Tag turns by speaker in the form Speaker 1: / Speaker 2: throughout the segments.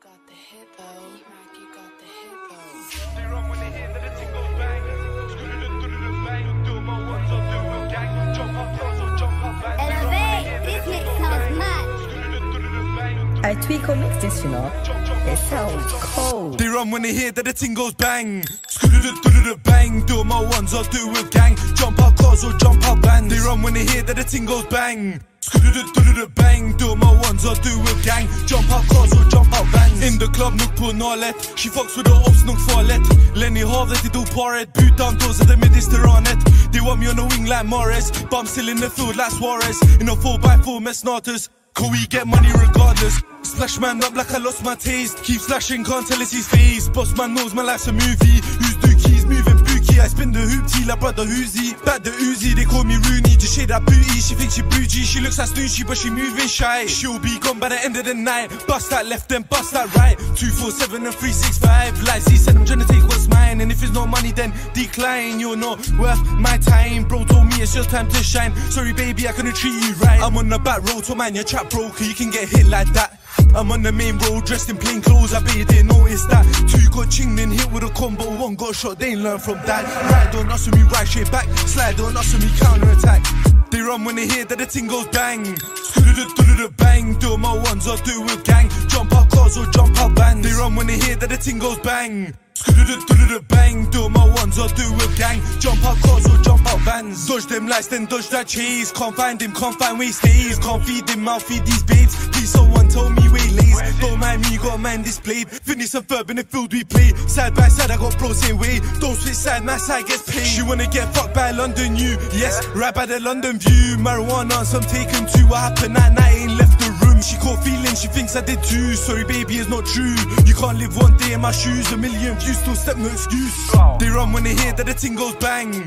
Speaker 1: got the hit though. You got the hit though.
Speaker 2: They run when they hear that the ting goes bang. Bang. Do my ones or do a gang. Jump up close or jump up bang.
Speaker 3: Elevate, this mix sounds mad.
Speaker 4: I tweak or mix this, you know. It sounds cold.
Speaker 2: They run when they hear that the ting goes bang. Bang. Do my ones or do a gang. Jump up close or jump up bang. They run when they hear that the ting goes bang. Bang, do my ones or do a gang. Jump up cars or jump up bands. In the club, nuk på nalet. She fucks with the ops, nuk farlet. Lenny Havet, they do paret. Boot down doors of the Mediterranean. They want me on the wing like Morris, but I'm still in the field like Suarez. In a 4x4 Mesnatas. Can we get money regardless? Splash man up like I lost my taste. Keep slashing, can't tell it's his face. Boss man knows my life's a movie. Who's dookies, moving bookie. I spin the hoopty like brother Uzi. Back the Uzi, they call me Rooney. Just shade that booty, she thinks she bougie. She looks like Snoochy, but she moving shy. She'll be gone by the end of the night. Bust that left, then bust that right. 247 and 365. Like C said, I'm trying to take what's mine. And if it's no money, then decline. You're not worth my time. Bro told me it's just time to shine. Sorry baby, I couldn't treat you right. I'm on the back road to man, your trap broker, you can get hit like that. I'm on the main road, dressed in plain clothes, I bet you didn't notice that. Two got chinged in, hit with a combo, one got shot, they ain't learn from that. Ride on us with me, right straight back. Slide on us with me, counter attack. They run when they hear that the ting goes bang. Bang, do my ones or do a gang. Jump up cars or jump up bands. They run when they hear that the ting goes bang. Bang, do my ones or do a gang. Jump up cars or jump up bands. Dodge them lights, then dodge that chase. Can't find him, can't find where he stays. Can't feed him, I'll feed these babes. Please someone tell me where he lays. Don't mind me, you got a man displayed. Finish and verb in the field we play. Side by side, I got bros same way. Don't switch side, my side gets paid. She wanna get fucked by London, you. Yes, right by the London view. Marijuana, some taken too. What happened that night, ain't left the room. She caught feelings, she thinks I did too. Sorry baby, it's not true. You can't live one day in my shoes. A million views, still step no excuse. They run when they hear that the ting goes bang.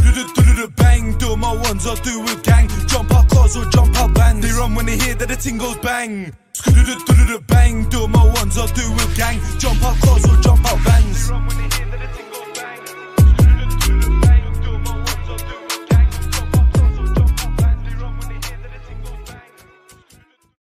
Speaker 2: Bang, do my ones or do a gang. Jump up cars or jump up bands. They run when they hear that the ting goes bang. Bang, do my ones or do a gang. Jump up